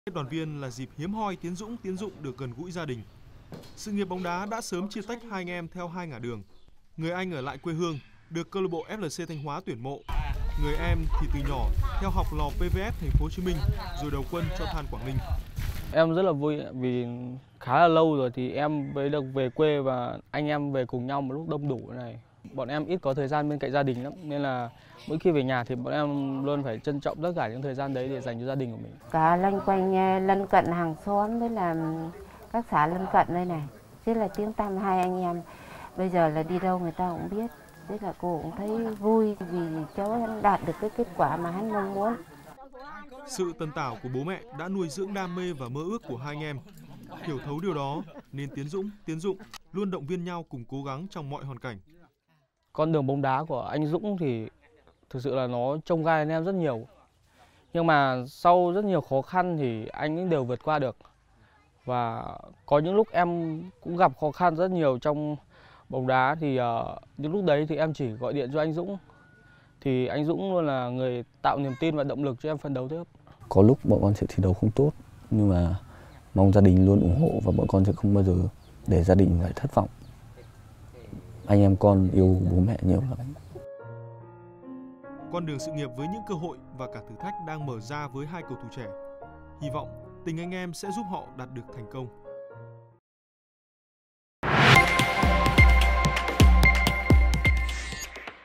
Đoàn viên là dịp hiếm hoi Tiến Dụng được gần gũi gia đình. Sự nghiệp bóng đá đã sớm chia tách hai anh em theo hai ngả đường. Người anh ở lại quê hương, được câu lạc bộ FLC Thanh Hóa tuyển mộ. Người em thì từ nhỏ theo học lò PVF Thành phố Hồ Chí Minh, rồi đầu quân cho Than Quảng Ninh. Em rất là vui vì khá là lâu rồi thì em mới được về quê và anh em về cùng nhau một lúc đông đủ này. Bọn em ít có thời gian bên cạnh gia đình lắm nên là mỗi khi về nhà thì bọn em luôn phải trân trọng tất cả những thời gian đấy để dành cho gia đình của mình. Cả loanh quanh lân cận hàng xóm với là các xã lân cận đây này, rất là tiếng tăm hai anh em. Bây giờ là đi đâu người ta cũng biết, rất là cô cũng thấy vui vì cháu hắn đạt được cái kết quả mà hắn mong muốn. Sự tần tảo của bố mẹ đã nuôi dưỡng đam mê và mơ ước của hai anh em. Hiểu thấu điều đó nên Tiến Dụng luôn động viên nhau cùng cố gắng trong mọi hoàn cảnh. Con đường bóng đá của anh Dũng thì thực sự là nó chông gai anh em rất nhiều. Nhưng mà sau rất nhiều khó khăn thì anh ấy đều vượt qua được. Và có những lúc em cũng gặp khó khăn rất nhiều trong bóng đá thì những lúc đấy thì em chỉ gọi điện cho anh Dũng. Thì anh Dũng luôn là người tạo niềm tin và động lực cho em phấn đấu tiếp. Có lúc bọn con sẽ thi đấu không tốt nhưng mà mong gia đình luôn ủng hộ và bọn con sẽ không bao giờ để gia đình phải thất vọng. Anh em con yêu bố mẹ nhiều lắm. Con đường sự nghiệp với những cơ hội và cả thử thách đang mở ra với hai cầu thủ trẻ. Hy vọng tình anh em sẽ giúp họ đạt được thành công.